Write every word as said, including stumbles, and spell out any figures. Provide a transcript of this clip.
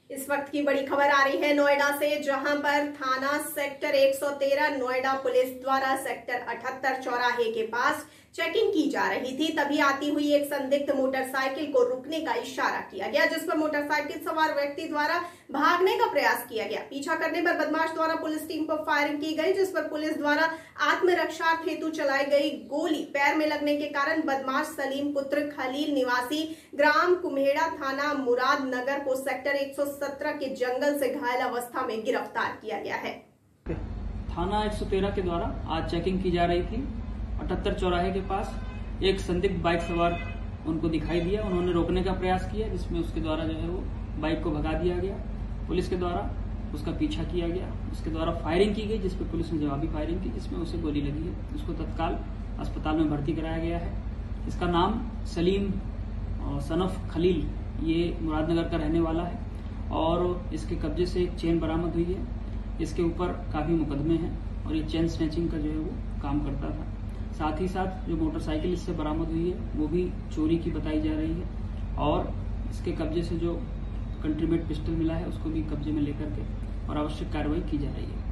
इस वक्त की बड़ी खबर आ रही है नोएडा से, जहां पर थाना सेक्टर एक सौ तेरह नोएडा पुलिस द्वारा सेक्टर अठहत्तर चौराहे के पास चेकिंग की जा रही थी। तभी आती हुई एक संदिग्ध मोटरसाइकिल को रुकने का इशारा किया गया, जिस पर मोटरसाइकिल सवार व्यक्ति द्वारा भागने का प्रयास किया गया। पीछा करने पर बदमाश द्वारा पुलिस टीम पर फायरिंग की गई, जिस पर पुलिस द्वारा आत्मरक्षार्थ हेतु चलाई गई गोली पैर में लगने के कारण बदमाश सलीम पुत्र खलील निवासी ग्राम कुम्हेड़ा थाना मुरादनगर को सेक्टर एक सौ सत्रह के जंगल से घायल अवस्था में गिरफ्तार किया गया है। थाना एक सौ तेरह के द्वारा आज चेकिंग की जा रही थी। अठहत्तर चौराहे के पास एक संदिग्ध बाइक सवार उनको दिखाई दिया, उन्होंने रोकने का प्रयास किया, जिसमें उसके द्वारा जो है वो बाइक को भगा दिया गया। पुलिस के द्वारा उसका पीछा किया गया, उसके द्वारा फायरिंग की गई, जिसपे पुलिस ने जवाबी फायरिंग की, जिसमें उसे गोली लगी है। उसको तत्काल अस्पताल में भर्ती कराया गया है। इसका नाम सलीम सनफ खलील, ये मुरादनगर का रहने वाला है और इसके कब्जे से एक चेन बरामद हुई है। इसके ऊपर काफी मुकदमे हैं और ये चेन स्नैचिंग का जो है वो काम करता था। साथ ही साथ जो मोटरसाइकिल इससे बरामद हुई है वो भी चोरी की बताई जा रही है और इसके कब्जे से जो कंट्रीमेट पिस्टल मिला है उसको भी कब्जे में लेकर के और आवश्यक कार्रवाई की जा रही है।